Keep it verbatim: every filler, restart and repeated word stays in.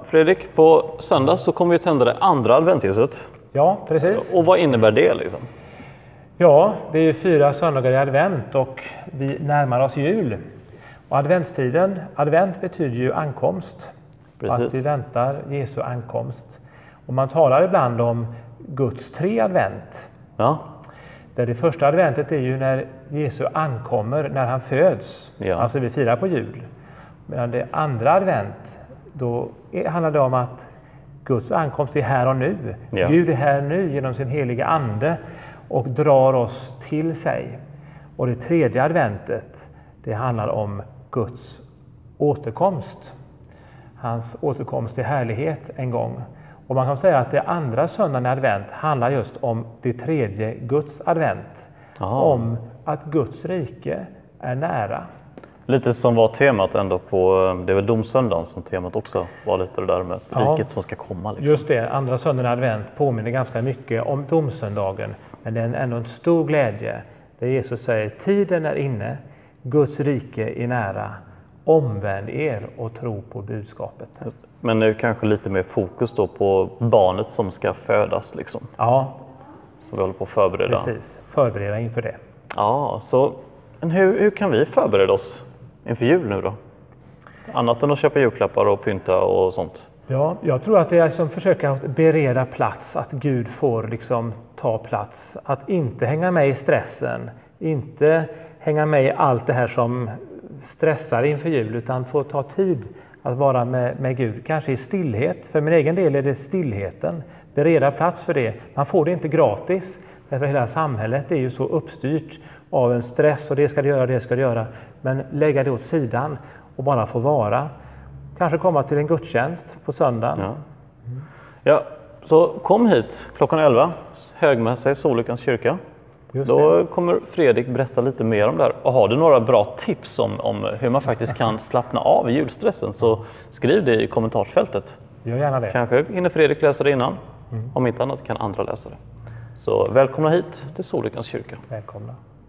Fredrik, på söndag så kommer vi tända det andra adventsljuset. Ja, precis. Och vad innebär det liksom? Ja, det är ju fyra söndagar i advent och vi närmar oss jul. Och adventstiden, advent betyder ju ankomst. Precis. Att vi väntar Jesu ankomst. Och man talar ibland om Guds tre advent. Ja. Där det första adventet är ju när Jesus ankommer, när han föds. Ja. Alltså vi firar på jul. Men det andra advent, då handlar det om att Guds ankomst är här och nu. Ja. Gud är här nu genom sin heliga ande och drar oss till sig. Och det tredje adventet, det handlar om Guds återkomst. Hans återkomst till härlighet en gång. Och man kan säga att det andra söndagen i advent handlar just om det tredje Guds advent. Aha. Om att Guds rike är nära. Lite som var temat ändå på, det är väl domsöndagen som temat också var lite det där med Ja. riket som ska komma. Liksom. Just det, andra söndagen i advent påminner ganska mycket om domsöndagen. Men det är ändå en stor glädje där Jesus säger: tiden är inne, Guds rike är nära. Omvänd er och tro på budskapet. Men nu kanske lite mer fokus då på barnet som ska födas liksom. Ja, Som vi håller på att förbereda. precis. Förbereda inför det. Ja, så men hur, hur kan vi förbereda oss inför jul nu då? Annat än att köpa julklappar och pynta och sånt. Ja, jag tror att det är som försöka bereda plats, att Gud får liksom ta plats. Att inte hänga med i stressen, inte hänga med i allt det här som stressar inför jul, utan få ta tid att vara med, med Gud. Kanske i stillhet. För min egen del är det stillheten. Bereda plats för det. Man får det inte gratis. Därför hela samhället är ju så uppstyrt av en stress och det ska du göra, det ska du göra. Men lägga det åt sidan och bara få vara. Kanske komma till en gudstjänst på söndagen. Ja, ja så kom hit klockan elva, högmässa i Solvikens kyrka. Just Då det. kommer Fredrik berätta lite mer om det här. Och har du några bra tips om, om hur man faktiskt kan slappna av i julstressen, så skriv det i kommentarsfältet. Gör gärna det. Kanske hinner Fredrik läsa det innan. Om inte annat kan andra läsa det. Så välkomna hit till Solvikens kyrka. Välkomna.